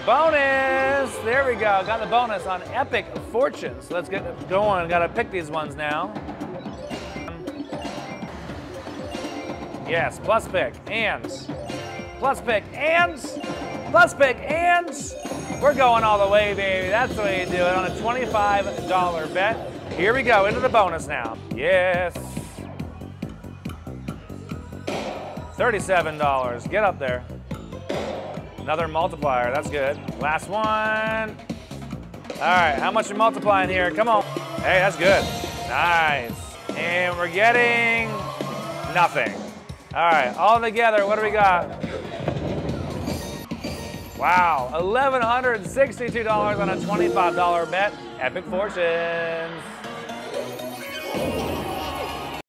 Bonus! There we go. Got the bonus on Epic Fortunes. Let's get going. Got to pick these ones now. Yes, plus pick and plus pick and plus pick and we're going all the way, baby. That's the way you do it on a $25 bet. Here we go into the bonus now. Yes. $37. Get up there. Another multiplier. That's good. Last one. All right, how much are you multiplying here? Come on. Hey, that's good. Nice. And we're getting nothing. All right, all together, what do we got? Wow, $1,162 on a $25 bet. Epic Fortunes.